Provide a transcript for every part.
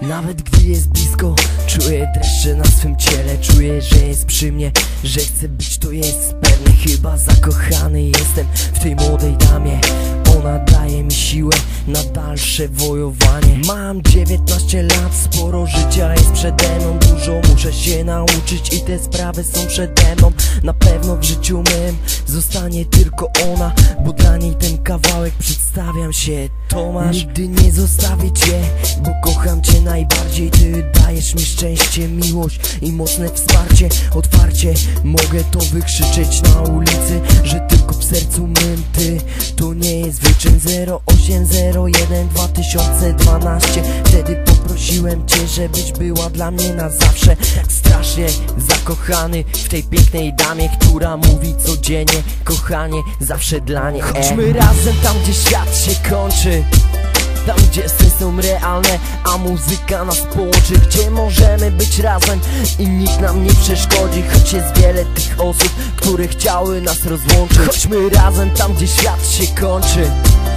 Nawet gdy jest blisko, czuję dreszcze na swym ciele. Czuję, że jest przy mnie, że chce być, to jest pewne. Chyba zakochany jestem w tej młodej damie. Ona daje mi siłę na dalsze wojowanie. Mam 19 lat, sporo życia jest przede mną. Dużo muszę się nauczyć i te sprawy są przede mną. Na pewno w życiu mym zostanie tylko ona, bo dla niej ten kawałek przedstawiam się. Tomasz, nigdy nie zostawię cię, bo kocham cię najbardziej. Ty dajesz mi szczęście, miłość i mocne wsparcie. Otwarcie mogę to wykrzyczeć na ulicy, że tylko w sercu mym ty to nie jest wyczyn. 0801 2012. Wtedy poprosiłem cię, żebyś była dla mnie na zawsze. Strasznie zakochany w tej pięknej damie, która mówi codziennie: kochanie, zawsze dla niej. Chodźmy razem tam, gdzie świat się kończy, tam gdzie sny są realne, a muzyka nas połączy. Gdzie możemy być razem i nikt nam nie przeszkodzi. Choć jest wiele tych osób, które chciały nas rozłączyć. Chodźmy razem tam, gdzie świat się kończy,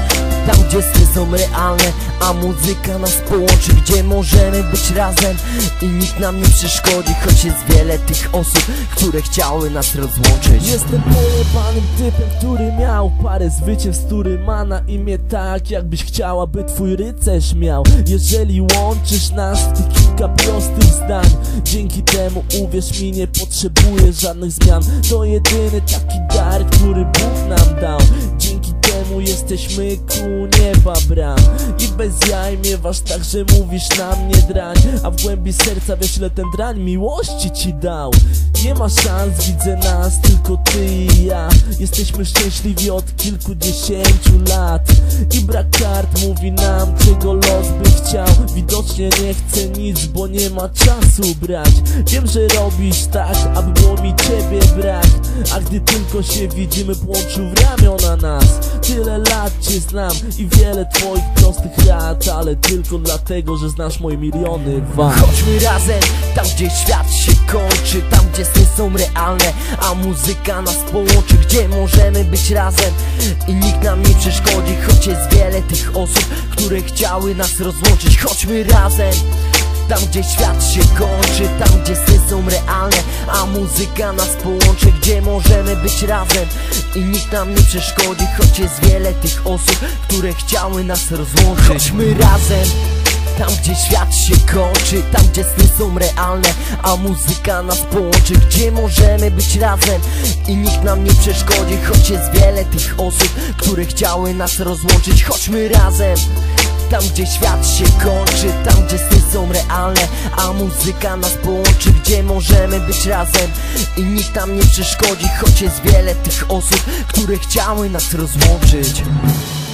tam gdzie sny są realne, a muzyka nas połączy. Gdzie możemy być razem i nikt nam nie przeszkodzi. Choć jest wiele tych osób, które chciały nas rozłączyć. Jestem pojebanym typem, który miał parę zwycięstw, który ma na imię tak, jakbyś chciała, by twój rycerz miał. Jeżeli łączysz nas w tych kilka prostych zdań, dzięki temu, uwierz mi, nie potrzebuję żadnych zmian. To jedyny taki dar, który Bóg nam dał. Dzięki temu jesteśmy ku nieba bram. I bez jaj miewasz tak, że mówisz na mnie drań, a w głębi serca wiesz, ile ten drań miłości ci dał. Nie ma szans, widzę nas, tylko ty i ja. Jesteśmy szczęśliwi od kilkudziesięciu lat. I brak kart mówi nam, czego los by chciał. Widocznie nie chce nic, bo nie ma czasu brać. Wiem, że robisz tak, aby było mi ciebie brak, a gdy tylko się widzimy, połączył w ramiona nas. Tyle lat cię znam i wiele twoich prostych rad, ale tylko dlatego, że znasz moje miliony wad. Chodźmy razem tam, gdzie świat się kończy, tam gdzie sny są realne, a muzyka nas połączy. Gdzie możemy być razem i nikt nam nie przeszkodzi. Choć jest wiele tych osób, które chciały nas rozłączyć. Chodźmy razem tam, gdzie świat się kończy, tam gdzie sny są realne, a muzyka nas połączy. Gdzie możemy być razem i nikt nam nie przeszkodzi. Choć jest wiele tych osób, które chciały nas rozłączyć. Chodźmy razem tam, gdzie świat się kończy, tam gdzie sny są realne, a muzyka nas połączy. Gdzie możemy być razem i nikt nam nie przeszkodzi. Choć jest wiele tych osób, które chciały nas rozłączyć. Chodźmy razem tam, gdzie świat się kończy, tam gdzie sny są realne, a muzyka nas połączy. Gdzie możemy być razem i nikt nam nie przeszkodzi. Choć jest wiele tych osób, które chciały nas rozłączyć.